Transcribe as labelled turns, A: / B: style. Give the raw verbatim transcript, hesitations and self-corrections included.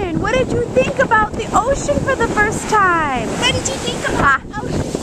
A: ocean. What did you think about the ocean for the first time?
B: What did you think about the ocean?